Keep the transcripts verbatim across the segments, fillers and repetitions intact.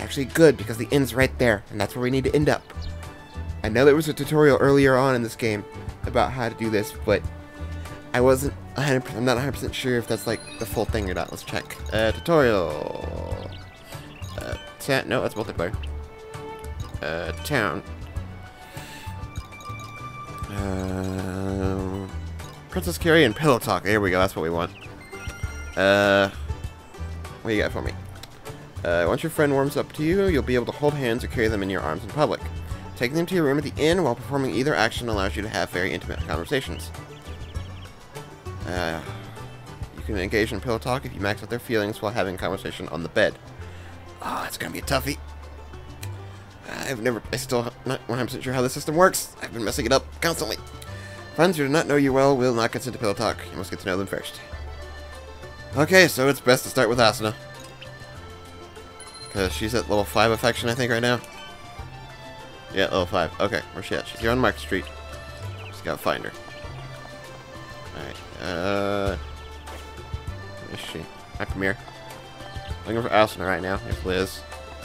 actually good because the end's right there, and that's where we need to end up. I know there was a tutorial earlier on in this game about how to do this, but I wasn't one hundred percent, I'm not one hundred percent sure if that's like the full thing or not. Let's check. Uh, tutorial. Uh, ta no, that's multiplayer. Uh, town. Uh, Princess Carrie and Pillow Talk. There we go. That's what we want. Uh, what do you got for me? Uh, once your friend warms up to you, you'll be able to hold hands or carry them in your arms in public. Taking them to your room at the inn while performing either action allows you to have very intimate conversations. Uh, you can engage in pillow talk if you max out their feelings while having a conversation on the bed. Oh, it's gonna be a toughie. I've never, I still not one hundred percent sure how this system works. I've been messing it up constantly. Friends who do not know you well will not consent to pillow talk. You must get to know them first. Okay, so it's best to start with Asuna. Because she's at level five affection, I think, right now. Yeah, level five. Okay, where's she at? She's here on Market Street. Just gotta find her. Alright, uh... where is she? Hi, Premier. Looking for Asuna right now. Here's Liz.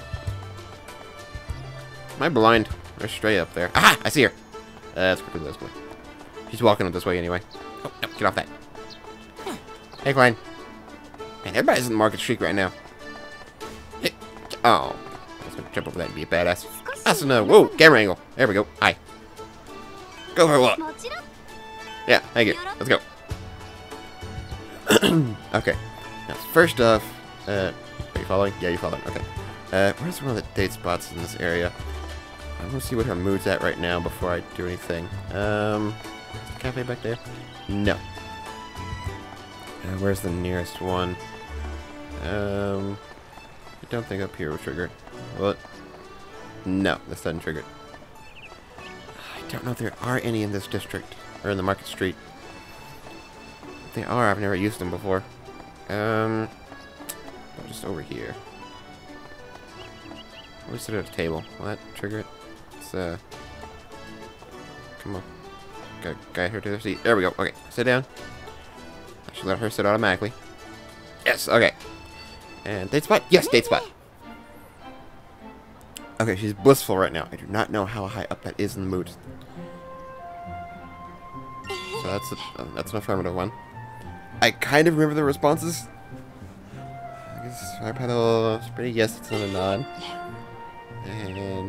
Am I blind? They're straight up there. Aha! I see her! Uh, that's quickly Liz. Boy. She's walking up this way anyway. Oh, no, get off that. Hey, Klein. Man, everybody's in the Market Street right now. Hey. Oh. I was gonna jump over that and be a badass. Asuna! Whoa! Camera angle! There we go. Hi. Go for a walk. Yeah, thank you. Let's go. Okay. Now, first off, uh, are you following? Yeah, you're following. Okay. Uh, where's one of the date spots in this area? I want to see what her mood's at right now before I do anything. Um, is the cafe back there? No. Uh, where's the nearest one? Um, I don't think up here will trigger it. Will it? No, this doesn't trigger it. I don't know if there are any in this district, or in the Market Street. If they are, I've never used them before. Um, just over here. We sit at a table. Will that trigger it? It's, uh... come on. Gotta guide her to her seat. There we go. Okay, sit down. I should let her sit automatically. Yes, okay. And date spot? Yes, date spot. Okay, she's blissful right now. I do not know how high up that is in the mood. So that's a, uh, that's an affirmative one. I kind of remember the responses. I guess fire pedal, pretty yes, it's not a nod. And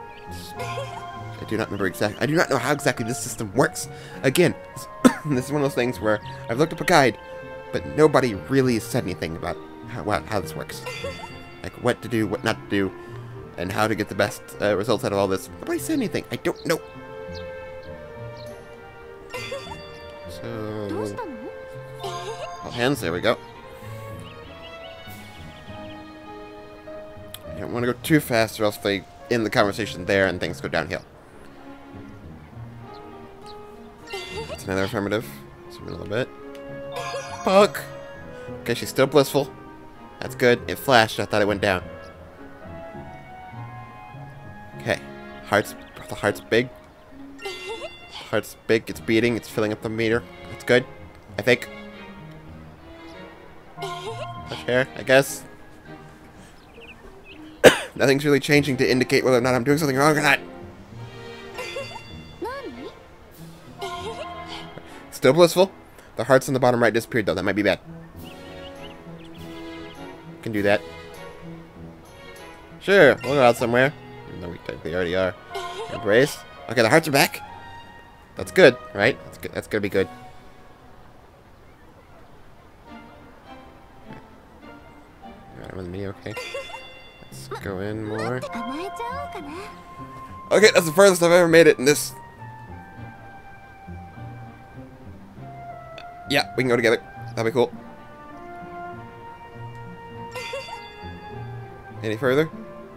I do not remember exactly. I do not know how exactly this system works. Again, this is one of those things where I've looked up a guide, but nobody really said anything about how well, how this works. Like what to do, what not to do, and how to get the best uh, results out of all this. Nobody said anything. I don't know. So, all hands. There we go. I don't want to go too fast, or else they end the conversation there and things go downhill. That's another affirmative. Zoom in a little bit. Punk! Okay, she's still blissful. That's good. It flashed. I thought it went down. Okay. Heart's, the heart's big. Heart's big. It's beating. It's filling up the meter. That's good. I think. Touch hair, I guess. Nothing's really changing to indicate whether or not I'm doing something wrong or not. Still blissful. The hearts on the bottom right disappeared, though. That might be bad. Can do that. Sure, we'll go out somewhere. Even though we technically already are. Embrace. Okay, the hearts are back. That's good, right? That's good. That's gonna be good. Alright, I'm with me, okay. Let's go in more. Okay, that's the furthest I've ever made it in this. Yeah, we can go together. That'll be cool. Any further?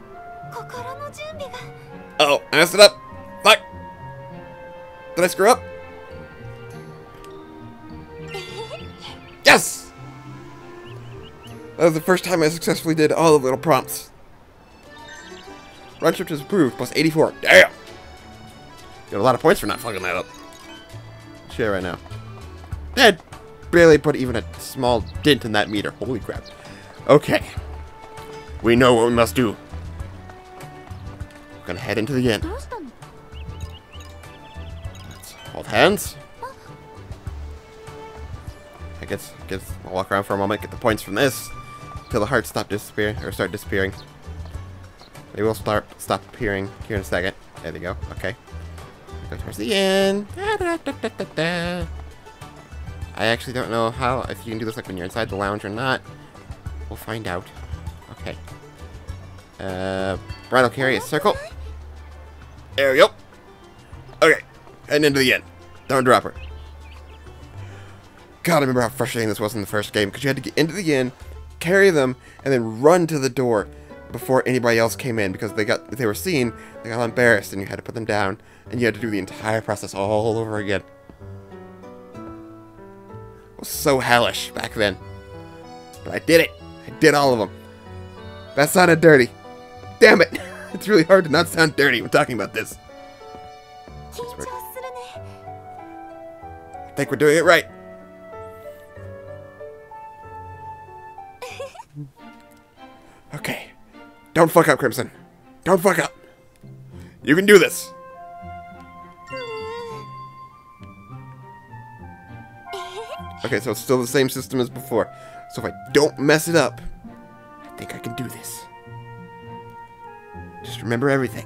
Uh oh, I messed it up. Fuck. Did I screw up? Yes! That was the first time I successfully did all the little prompts. Run shift is approved, plus eighty-four. Damn! Got a lot of points for not fucking that up. Share right now. Dead! Barely put even a small dent in that meter. Holy crap. Okay. We know what we must do. gonna head into the inn. Let's hold hands. I guess, guess I'll walk around for a moment, get the points from this, until the hearts stop disappearing, or start disappearing. They will start stop appearing here in a second. There they go. Okay. Go towards the end. Da, da, da, da, da, da. I actually don't know how, if you can do this like when you're inside the lounge or not. We'll find out. Okay. Uh, Brian will carry a circle. There we go. Okay. Heading into the end. Don't drop her. God, I remember how frustrating this was in the first game, because you had to get into the inn, carry them, and then run to the door before anybody else came in, because they got if they were seen, they got embarrassed, and you had to put them down, and you had to do the entire process all over again. It was so hellish back then. But I did it. I did all of them. That sounded dirty. Damn it. It's really hard to not sound dirty when talking about this. I think we're doing it right. Okay. Don't fuck up, Crimson. Don't fuck up. You can do this. Okay, so it's still the same system as before. So if I don't mess it up, I think I can do this. Just remember everything.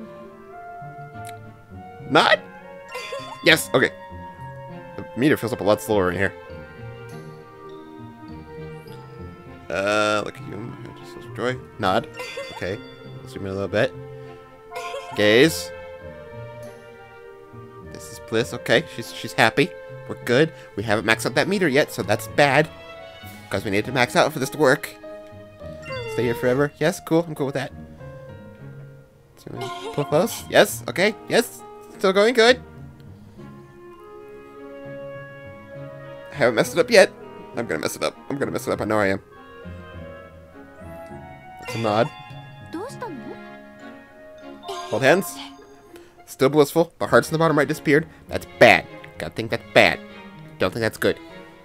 Not? Yes, okay. The meter fills up a lot slower in here. Uh, look at you. Just joy. Nod. Okay. Zoom in a little bit. Gaze. This is bliss. Okay, she's she's happy. We're good. We haven't maxed out that meter yet, so that's bad. Because we need to max out for this to work. Stay here forever. Yes, cool. I'm cool with that. Zoom in. Pull close. Yes. Okay. Yes. Still going good. I haven't messed it up yet. I'm gonna mess it up. I'm gonna mess it up. I know I am. That's a nod. Hold hands. Still blissful. The hearts in the bottom right disappeared. That's bad. Gotta think that's bad. Don't think that's good.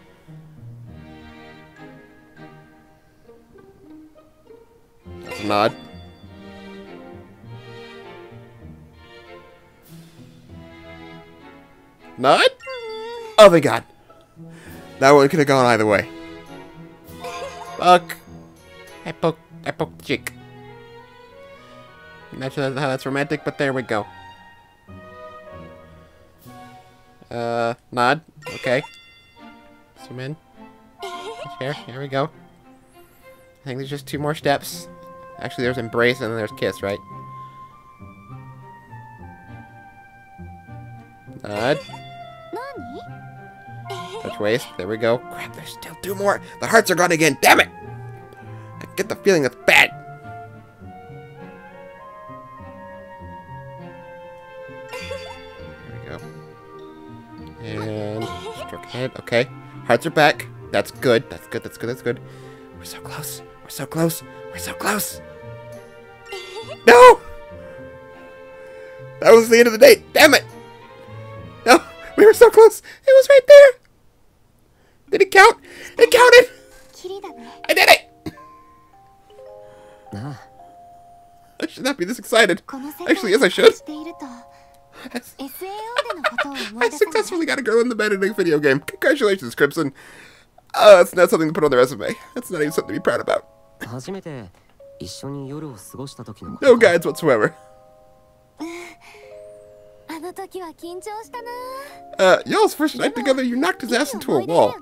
That's a nod. Nod? Oh my god. That one could have gone either way. Fuck. I poked, I poked the chick. Not sure how that's romantic, but there we go. Uh, nod. Okay. Zoom in. Here, here we go. I think there's just two more steps. Actually, there's embrace and then there's kiss, right? Nod. Touch waist. There we go. Crap, there's still two more. The hearts are gone again. Damn it! I get the feeling that's bad. There we go. And stroke head. Okay. Hearts are back. That's good. That's good. That's good. That's good. We're so close. We're so close. We're so close. No! That was the end of the date. Damn it! No, we were so close. It was right there. Did it count? It counted. I did it. I should not be this excited. Actually, yes, I should. I successfully got a girl in the bed in a video game. Congratulations, Crimson. Uh, that's not something to put on the resume. That's not even something to be proud about. No guides whatsoever. Uh, y'all's first night together, you knocked his ass into a wall.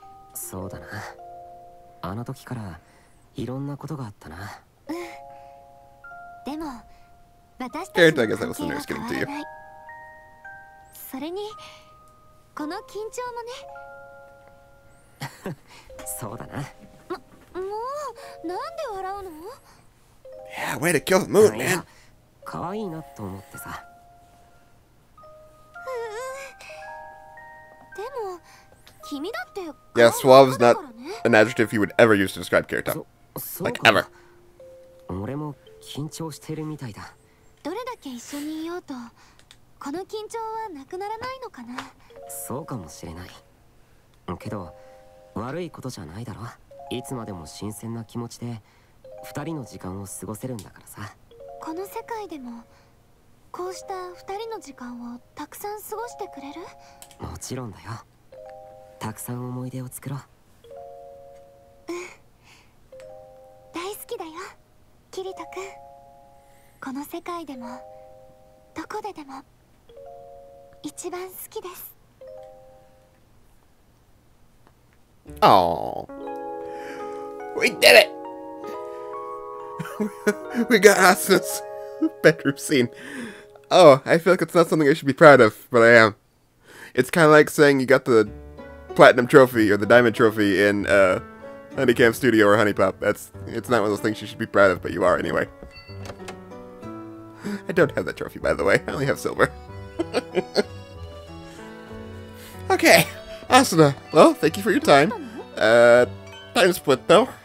Garrett, I guess that was the nurse getting to you. Yeah, way to kill the mood, man. Yeah, suave is not an adjective you would ever use to describe Kirito. Like, ever. この世界でもこうした二人の時間をたくさん過ごしてくれる？ もちろんだよ。たくさん思い出を作ろう。 うん、大好きだよ、キリト君。この世界でもどこででも一番好きです。 Oh, we did it! We got Asuna's bedroom scene. Oh, I feel like it's not something I should be proud of, but I am. It's kind of like saying you got the platinum trophy or the diamond trophy in uh, Honeycam Studio or Honeypop. That's it's not one of those things you should be proud of, but you are anyway. I don't have that trophy, by the way. I only have silver. Okay, Asuna. Well, thank you for your time. Uh, time split though.